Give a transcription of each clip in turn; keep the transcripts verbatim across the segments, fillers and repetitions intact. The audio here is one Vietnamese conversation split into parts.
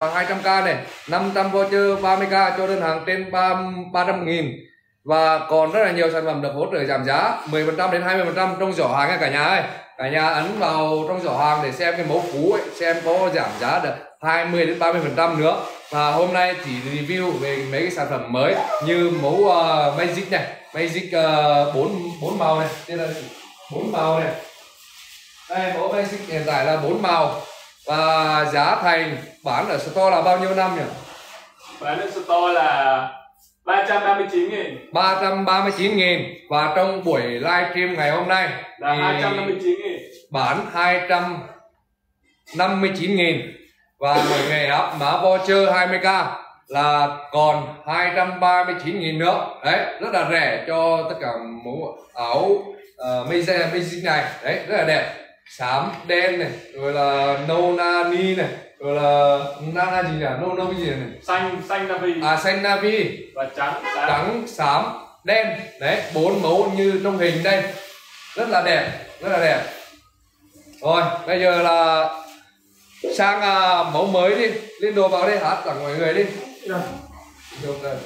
hai trăm k này, năm trăm voucher ba mươi k cho đơn hàng trên ba trăm nghìn. Và còn rất là nhiều sản phẩm được hỗ trợ giảm giá mười phần trăm đến hai mươi phần trăm trong giỏ hàng nha cả nhà ơi. Cả nhà ấn vào trong giỏ hàng để xem cái mẫu cũ ấy, xem có giảm giá được hai mươi đến ba mươi phần trăm nữa. Và hôm nay chỉ review về mấy cái sản phẩm mới như mẫu uh, Magic này, Magic bốn uh, bốn màu này, đây là bốn màu này. Đây mẫu Magic hiện tại là bốn màu. Và giá thành bán ở store là bao nhiêu năm nhỉ? Bán ở store là ba trăm ba mươi chín nghìn. ba trăm ba mươi chín nghìn. Và trong buổi livestream ngày hôm nay là hai trăm năm mươi chín nghìn. Bán hai trăm năm mươi chín nghìn. Và mọi người áp mã voucher hai mươi k là còn hai trăm ba mươi chín nghìn nữa. Đấy, rất là rẻ cho tất cả mẫu áo uh, Magic này. Đấy, rất là đẹp. Xám, đen này, rồi là nâu nani này, rồi là nana gì nhỉ? Nâu nâu gì này? Xanh, xanh navy. À, xanh navy. Và trắng, xám. Trắng, xám, đen. Đấy, bốn mẫu như trong hình đây. Rất là đẹp, rất là đẹp. Rồi, bây giờ là sang uh, mẫu mới đi. Lên đồ vào đây hát tặng mọi người đi. Được rồi.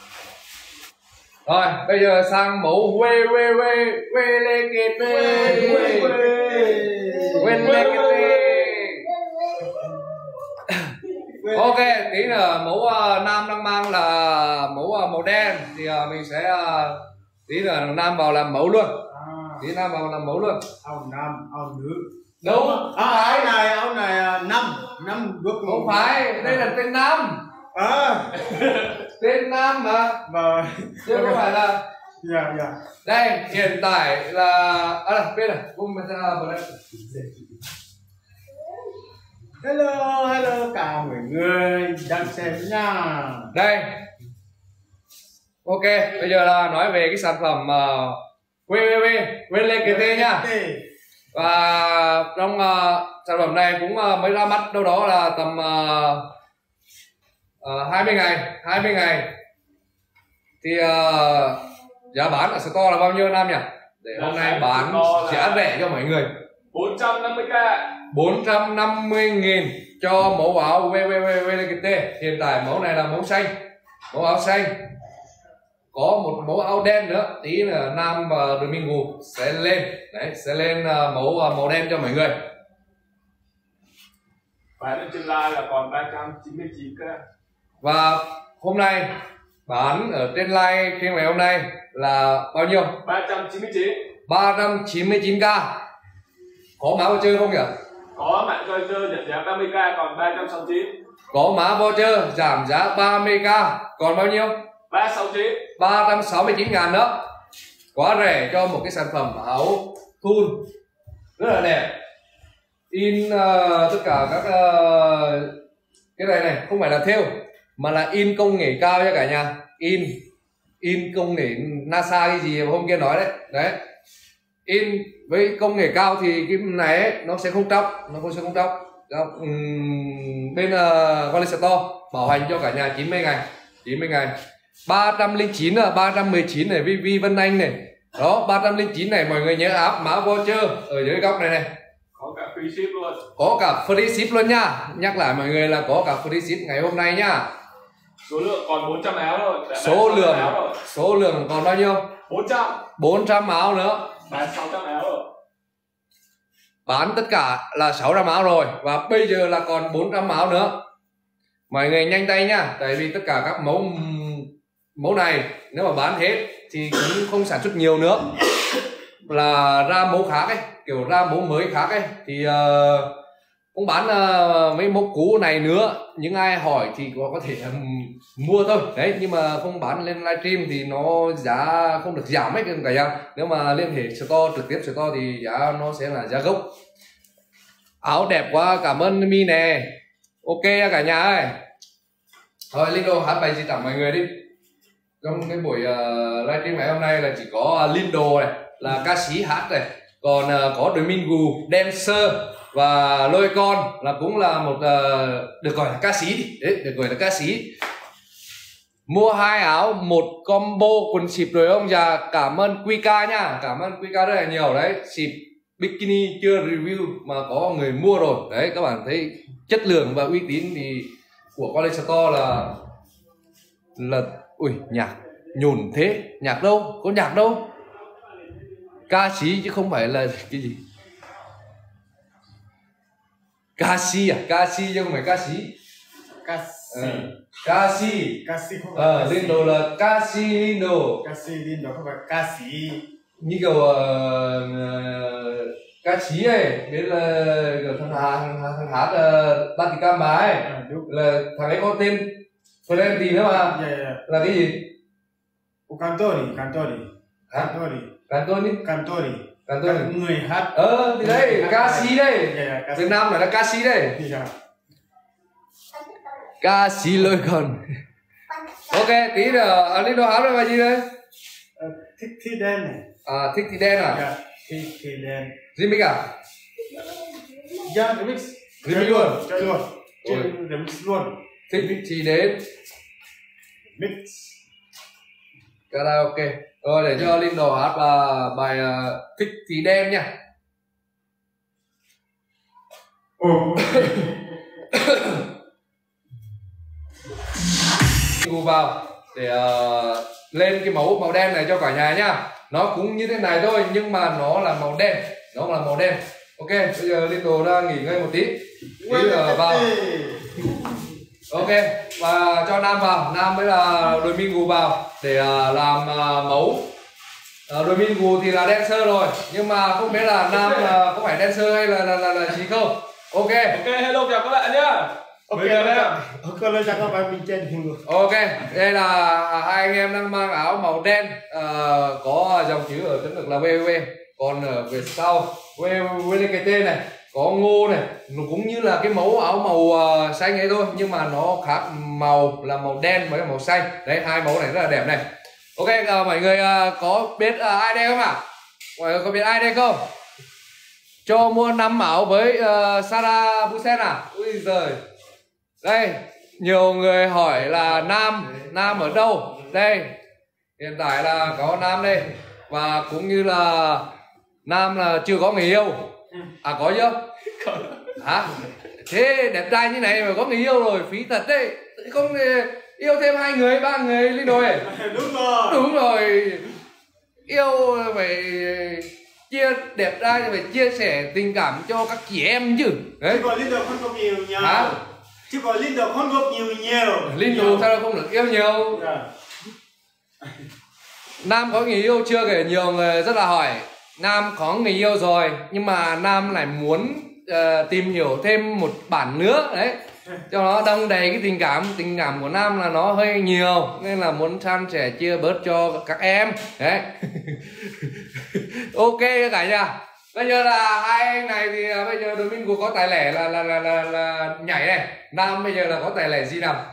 Rồi, bây giờ sang mẫu quê quê quê quê lê kê tê quê lê kê tê. Ok, tí nữa mẫu uh, Nam đang mang là mẫu uh, màu đen thì uh, mình sẽ uh, tí nữa Nam vào làm mẫu luôn. Tí Nam vào làm mẫu luôn. Áo nam, áo nữ. Đâu? À, áo này, áo này năm, năm bước. Không phải, đây là tên Nam. À. Tên Nam mà. Vâng. Chứ không phải là. Dạ, dạ. Đây, hiện tại là à, biết rồi, cùng mình sẽ vào đây. Hello, hello cả mọi người đang xem nha. Đây. Ok, bây giờ là nói về cái sản phẩm uh, vê vê vê vê lê kê tê nha. Và trong uh, sản phẩm này cũng uh, mới ra mắt đâu đó là tầm uh, uh, hai mươi ngày, hai mươi ngày. Thì uh, giá bán ở store là bao nhiêu Nam nhỉ? Để giá hôm nay bán giá rẻ cho mọi người. bốn trăm năm mươi k. bốn trăm năm mươi nghìn cho mẫu áo vê vê vê vê lê kê tê. Hiện tại mẫu này là mẫu xanh, mẫu áo xanh. Có một mẫu áo đen nữa, tí là Nam và Domingo sẽ lên, đấy, sẽ lên uh, mẫu uh, màu đen cho mọi người. Bán ở trên live là còn ba trăm chín mươi chín k. Và hôm nay bán ở trên live trên ngày hôm nay là bao nhiêu? ba trăm chín mươi chín. ba trăm chín mươi chín k. Có mã voucher không nhỉ? Có mã voucher giảm giá ba mươi k còn ba trăm sáu mươi chín. Có mã voucher giảm giá ba mươi k còn bao nhiêu? ba trăm sáu mươi chín. ba trăm sáu mươi chín ngàn đó. Quá rẻ cho một cái sản phẩm áo thun rất là đẹp. In uh, tất cả các uh, cái này này không phải là thêu mà là in công nghệ cao nha cả nhà. In in công nghệ NASA cái gì hôm kia nói đấy. Đấy. In với công nghệ cao thì cái này ấy, nó sẽ không tróc, nó không sẽ không tróc. Uhm, bên uh, Quality Store bảo hành cho cả nhà chín mươi ngày, chín mươi ngày. ba trăm lẻ chín là ba trăm mười chín này, Vi Vi Vân Anh này. Đó, ba trăm lẻ chín này mọi người nhớ áp mã voucher ở dưới góc này này. Có cả free ship luôn. Có cả free ship luôn nha. Nhắc lại mọi người là có cả free ship ngày hôm nay nha. Số lượng còn bốn trăm áo rồi. Số lượng rồi. Số lượng còn bao nhiêu? bốn trăm. bốn trăm áo nữa. Bán sáu trăm áo rồi. Bán tất cả là sáu trăm áo rồi và bây giờ là còn bốn trăm áo nữa. Mọi người nhanh tay nha, tại vì tất cả các mẫu mẫu này nếu mà bán hết thì cũng không sản xuất nhiều nữa, là ra mẫu khác ấy, kiểu ra mẫu mới khác ấy thì uh, cũng bán uh, mấy mẫu cũ này nữa. Những ai hỏi thì có, có thể um, mua thôi đấy, nhưng mà không bán lên livestream thì nó giá không được giảm ấy cả nhà. Nếu mà liên hệ store trực tiếp store thì giá nó sẽ là giá gốc. Áo đẹp quá, cảm ơn Mi nè. Ok cả nhà ơi. Thôi Lindo hát bài gì tặng mọi người đi. Trong cái buổi uh, livestream ngày hôm nay là chỉ có uh, Lindo này là ca sĩ hát này, còn uh, có Domingo dancer và Lôi Con là cũng là một uh, được gọi là ca sĩ đi. Đấy, được gọi là ca sĩ. Mua hai áo một combo quần xịp rồi ông già. Cảm ơn quy ca nha, cảm ơn quy ca rất là nhiều đấy. Xịp bikini chưa review mà có người mua rồi đấy, các bạn thấy chất lượng và uy tín thì của Quality Store là là ui nhạc nhùn thế, nhạc đâu, có nhạc đâu, ca sĩ chứ không phải là cái gì, ca sĩ à, ca sĩ chứ không phải ca sĩ, ca sĩ, à, ca sĩ, ca sĩ không phải ờ, Lindo là ca sĩ Lindo, ca sĩ Lindo không phải ca sĩ, như kiểu uh, uh, ca sĩ ấy, biết là kiểu thằng hát thằng, thằng hát uh, Ba Tỷ Cam Bá ấy, à, là thằng ấy có tên Friendly nữa mà, yeah, yeah. Là cái gì? O cantori, cantori, cantori, cantori, cantori, cantori, người hát, ờ thì đấy ca sĩ đây, yeah, yeah, Việt Nam là ca sĩ đây, yeah. Ca sĩ lôi còn, ok tí nữa anh đi đồ hát là bài gì đấy? Uh, thích thì đen này, à thích thì đen à? Yeah, thích thì đen, remix à? Yeah, remix, remix luôn, chơi luôn, chơi remix luôn. Thích thì đến mix karaoke rồi để cho Lindo hát uh, bài uh, thích thì đen nha. Gu vào để uh, lên cái mẫu màu đen này cho cả nhà nhá, nó cũng như thế này thôi nhưng mà nó là màu đen, nó là màu đen. Ok bây giờ Lindo đang nghỉ ngơi một tí tí uh, vào. Ok và cho Nam vào, Nam mới là đội Mingu vào để uh, làm uh, mẫu. Uh, đội Mingu thì là dancer rồi nhưng mà không biết là Nam uh, có phải dancer hay là là là, là gì không. Ok. Ok hello chào các bạn nhá. Ok đây ok hello chào các bạn, mình trên hình rồi. Ok đây là hai anh em đang mang áo màu đen, uh, có dòng chữ ở tiếng Đức là vê vê, còn ở về sau vê vê cái tên này có Ngô này, nó cũng như là cái mẫu áo màu uh, xanh ấy thôi nhưng mà nó khác màu là màu đen với màu xanh. Đấy hai mẫu này rất là đẹp này. Ok uh, mọi người uh, có biết uh, ai đây không ạ? À? Mọi người có biết ai đây không? Cho mua năm áo với uh, Sarah Busen à? Ui giời. Đây nhiều người hỏi là Nam Nam ở đâu? Đây hiện tại là có Nam đây và cũng như là Nam là chưa có người yêu. À có chưa? Hả? Thế đẹp trai như này mà có người yêu rồi, phí thật đấy. Không yêu thêm hai người, ba người lên rồi. Đúng rồi. Đúng rồi. Yêu phải chia đẹp trai phải chia sẻ tình cảm cho các chị em chứ. Đấy. Chứ còn Lindo không có nhiều nhiều. Hả? Chứ còn Lindo không có nhiều nhiều. Lindo sao không được yêu nhiều? Yeah. Nam có người yêu chưa kể, nhiều người rất là hỏi. Nam có người yêu rồi nhưng mà Nam lại muốn uh, tìm hiểu thêm một bản nữa đấy cho nó đong đầy cái tình cảm. Tình cảm của Nam là nó hơi nhiều nên là muốn san sẻ chia bớt cho các em đấy. Ok cả nhà, bây giờ là hai anh này thì uh, bây giờ Domingo có tài lẻ là là, là là là nhảy này, Nam bây giờ là có tài lẻ gì nào?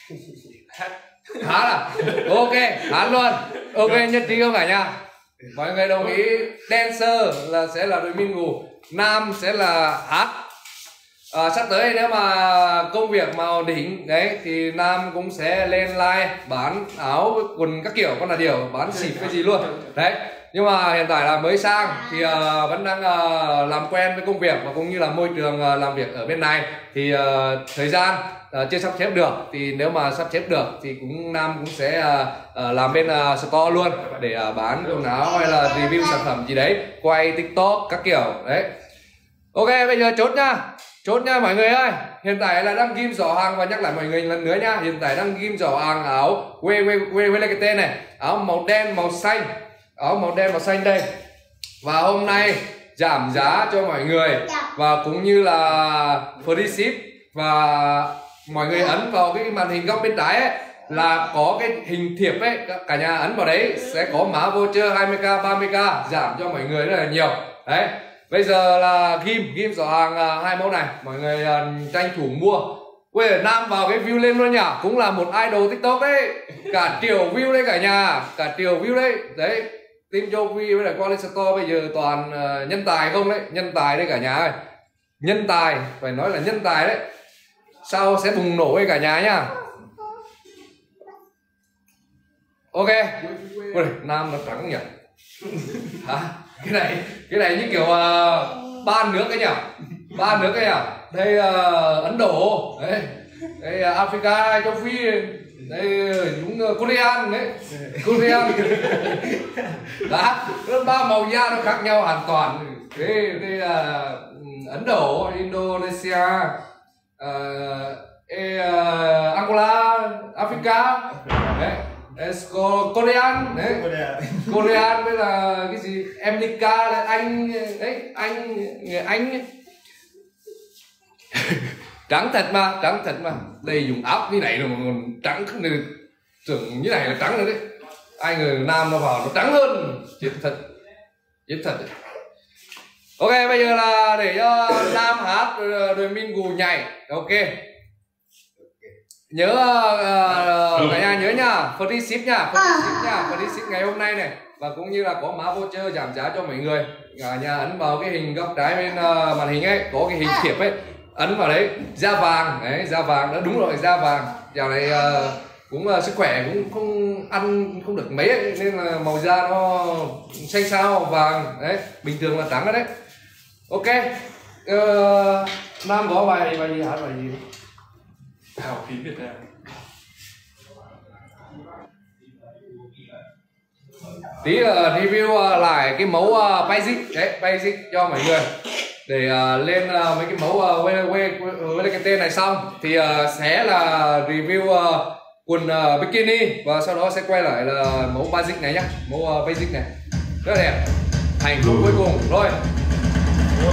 Hát à? Ok hát luôn. Ok nhất trí không cả nhà? Mọi người đồng ý dancer là sẽ là đội Mingu, Nam sẽ là hát. À, sắp tới nếu mà công việc mà đỉnh đấy thì Nam cũng sẽ lên live bán áo quần các kiểu, con là điều bán xịp cái gì luôn đấy. Nhưng mà hiện tại là mới sang thì uh, vẫn đang uh, làm quen với công việc và cũng như là môi trường uh, làm việc ở bên này thì uh, thời gian uh, chưa sắp xếp được, thì nếu mà sắp xếp được thì cũng Nam cũng sẽ uh, uh, làm bên uh, store luôn để uh, bán quần áo hay là review sản phẩm gì đấy, quay TikTok các kiểu đấy. Ok bây giờ chốt nha, chốt nha mọi người ơi. Hiện tại là đang ghim giỏ hàng và nhắc lại mọi người lần nữa nha, hiện tại đang ghim giỏ hàng áo quê quê quê quê cái tên này, áo màu đen màu xanh, áo màu đen màu xanh đây. Và hôm nay giảm giá cho mọi người và cũng như là free ship, và mọi người ấn vào cái màn hình góc bên trái ấy là có cái hình thiệp ấy, cả nhà ấn vào đấy sẽ có mã voucher hai mươi k ba mươi k giảm cho mọi người rất là nhiều đấy. Bây giờ là ghim ghim giỏ hàng uh, hai mẫu này, mọi người uh, tranh thủ mua. Quê Nam vào cái view lên luôn nhỉ, cũng là một idol TikTok đấy, cả triệu view đấy cả nhà, cả triệu view đấy đấy. Team Jovi với lại Quality Store bây giờ toàn uh, nhân tài không đấy, nhân tài đấy cả nhà ơi, nhân tài, phải nói là nhân tài đấy. Sau sẽ bùng nổ với cả nhà nhá. Ok. Ui, Nam nó trắng nhỉ. Hả? Cái này cái này như kiểu uh, ban nước cái nhỉ, ban nước cái nhỉ. Đây uh, Ấn Độ đấy, đây Africa, châu Phi, đây chúng Korean đấy, Korean. Đã, ba màu da nó khác nhau hoàn toàn. Đây, đây là Ấn Độ, Indonesia, uh, e, uh, Angola, Africa, đấy. Korean đấy, Korean đây là cái gì, America là Anh đấy, Anh người Anh ấy. Trắng thật mà, trắng thật mà, đây dùng áp như này rồi còn trắng không được, tưởng như này là trắng rồi đấy, ai người Nam nó vào nó trắng hơn, chết thật, chết thật. Ok, bây giờ là để cho Nam hát rồi, rồi mình gù nhảy, ok. Nhớ uh, cả nhà nhớ nha, free ship nha, free ship nha, free ship ngày hôm nay này, và cũng như là có mã voucher giảm giá cho mọi người. Cả nhà ấn vào cái hình góc trái bên uh, màn hình ấy, có cái hình thiệp ấy, ấn vào đấy, da vàng, đấy, da vàng đó, đúng rồi, da vàng. Dạo này uh, cũng uh, sức khỏe cũng không ăn không được mấy ấy, nên là màu da nó xanh xao vàng, đấy, bình thường là trắng đó đấy. Ok, uh, Nam có bài bài gì hát bài gì? Hào khí Việt Nam. Tí uh, review uh, lại cái mẫu uh, basic đấy, basic cho mọi người để uh, lên uh, mấy cái mẫu uh, với, với, với cái tên này xong thì uh, sẽ là review uh, quần uh, bikini và sau đó sẽ quay lại là mẫu basic này nhá, mẫu uh, basic này rất là đẹp, thành công cuối cùng rồi.